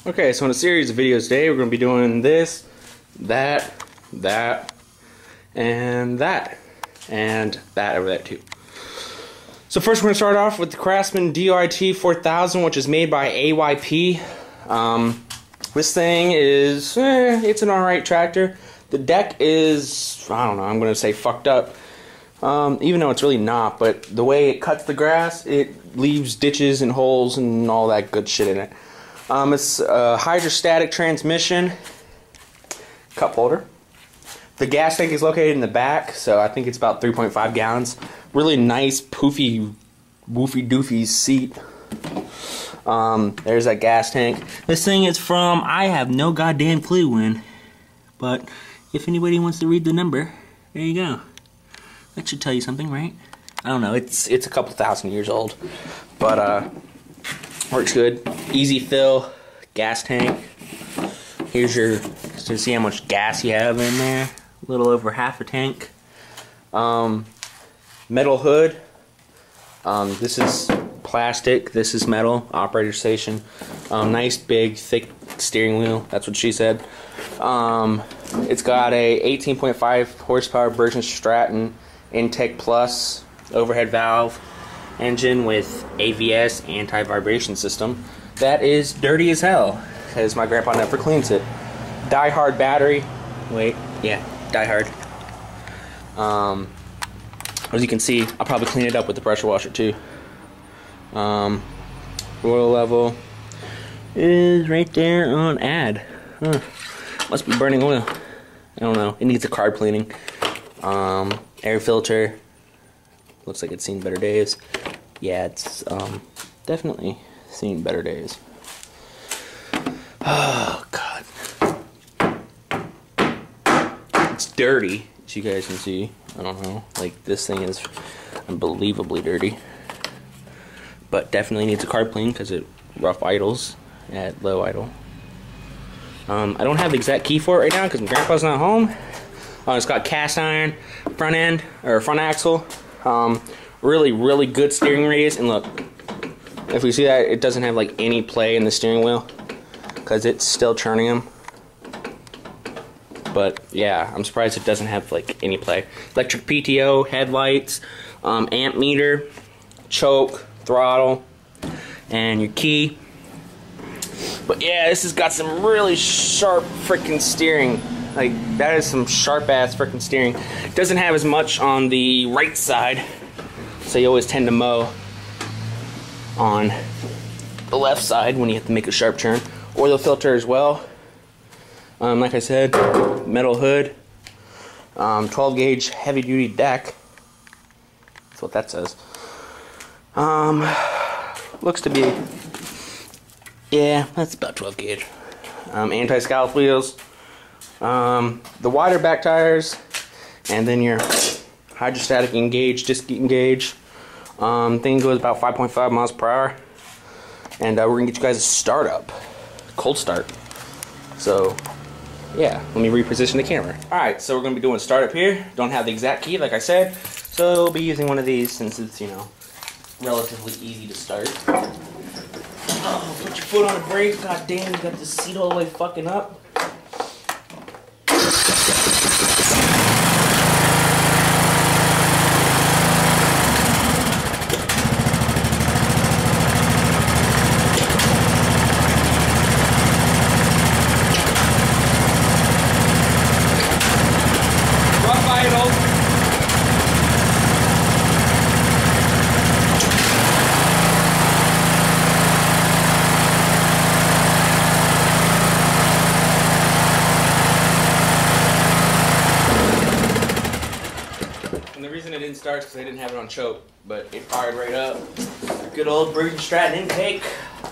Okay, so in a series of videos today, we're going to be doing this, that, and that over there too. So first we're going to start off with the Craftsman DOIT 4000, which is made by AYP. This thing is, it's an alright tractor. The deck is, I don't know, I'm going to say fucked up. Even though it's really not, but the way it cuts the grass, it leaves ditches and holes and all that good shit in it. It's a hydrostatic transmission, cup holder. The gas tank is located in the back, so I think it's about 3.5 gallons. Really nice, poofy, woofy doofy seat. There's that gas tank. This thing is from, I have no goddamn clue when, but if anybody wants to read the number, there you go. That should tell you something, right? I don't know, it's a couple thousand years old, but works good. Easy fill, gas tank. Here's your, to see how much gas you have in there. A little over half a tank. Metal hood. This is plastic, this is metal. Operator station. Nice big thick steering wheel, that's what she said. It's got a 18.5 horsepower Bergen Stratton Intech Plus overhead valve engine with AVS anti-vibration system. That is dirty as hell, because my grandpa never cleans it. Die-hard battery. Wait, yeah, die-hard. As you can see, I'll probably clean it up with the pressure washer too. Oil level is right there on add. Must be burning oil. I don't know. It needs a carb cleaning. Air filter. Looks like it's seen better days. Yeah, it's definitely seen better days. Oh God, it's dirty, as you guys can see. I don't know. Like, this thing is unbelievably dirty, but definitely needs a carb clean because it rough idles at low idle. I don't have the exact key for it right now because my grandpa's not home. It's got cast iron front end or front axle. Really good steering radius, and look, if we see that, it doesn't have like any play in the steering wheel because it's still churning them. But yeah, I'm surprised it doesn't have like any play. Electric PTO, headlights, amp meter, choke, throttle, and your key. But yeah, this has got some really sharp freaking steering. Like, that is some sharp ass freaking steering. It doesn't have as much on the right side, so you always tend to mow on the left side when you have to make a sharp turn. Oil filter as well. Like I said, metal hood, 12 gauge heavy duty deck. That's what that says. Looks to be, yeah, that's about 12 gauge. Anti-scallop wheels. The wider back tires, and then your hydrostatic engage, disc engage. Thing goes about 5.5 miles per hour, and we're gonna get you guys a startup, cold start. So yeah, let me reposition the camera. Alright, so we're gonna be doing a startup here. Don't have the exact key, like I said, so we'll be using one of these since it's, you know, relatively easy to start. Oh, put your foot on the brake. God damn, you got the seat all the way fucking up. And the reason it didn't start is because I didn't have it on choke, but it fired right up. Good old Bergen Stratton intake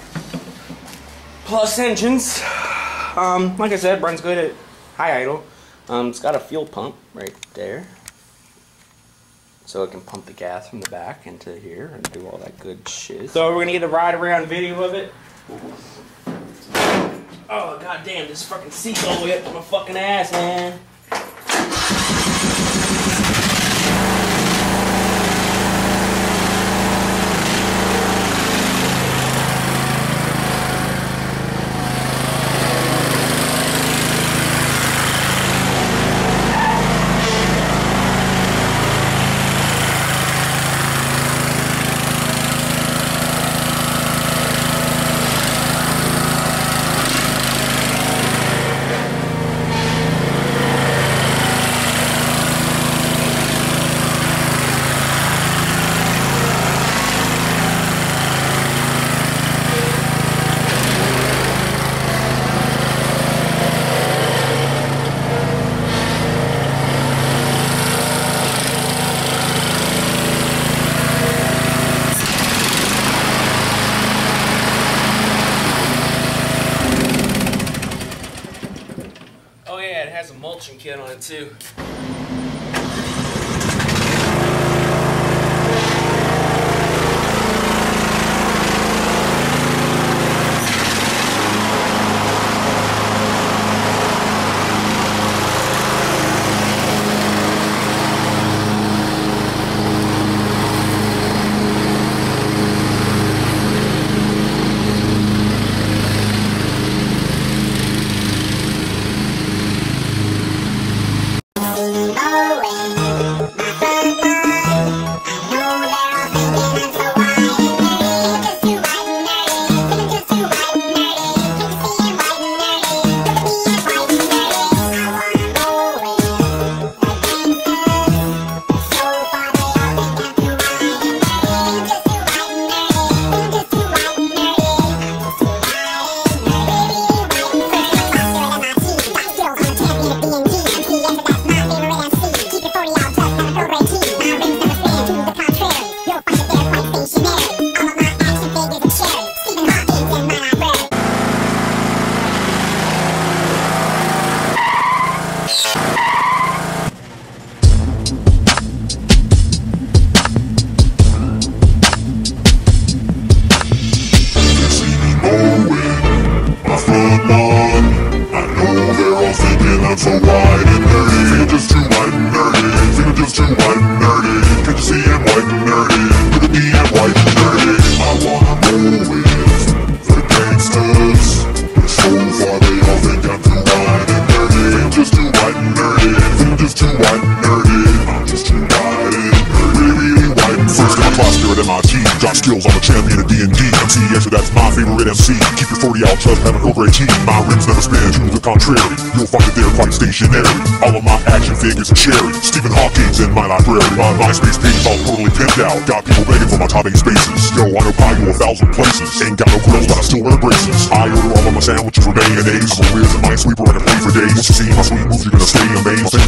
plus engines. Like I said, runs good at high idle. It's got a fuel pump right there, so it can pump the gas from the back into here and do all that good shit. So we're gonna get a ride around video of it. Oh god damn, this fucking seat's all the way up to my fucking ass, man. mulching kit on it too. I'm so wide and nerdy. Think I'm just too wide and nerdy. Think I'm just too wide and nerdy. Can't you see I'm white and nerdy? Look at me, I'm white and nerdy. I wanna roll with the gangsters. They're so far, they all think I'm too wide and nerdy. Think I'm just too wide and nerdy. Think I'm just too wide and nerdy. I'm just too wide and nerdy. Really wide and nerdy. First in my class here at MIT. Got skills, I'm a champion at D&D. MC, actually that's my favorite MC. Keep your 40 out, just have an Earl Grey tea. My rims never spin, to the contrary. You'll find that they're quite stationary. All of my action figures are cherry. Stephen Hawking's in my library. My MySpace page all totally pimped out. Got people begging for my top 8 spaces. Yo, I know pie go 1,000 places. Ain't got no grills, but I still wear braces. I order all of my sandwiches for mayonnaise. I'm a weird and minesweeper, I can play for days. Once you see my sweet moves, you're gonna stay amazed.